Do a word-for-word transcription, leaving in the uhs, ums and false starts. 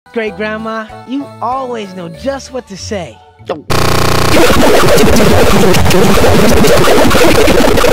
Great Grandma, you always know just what to say.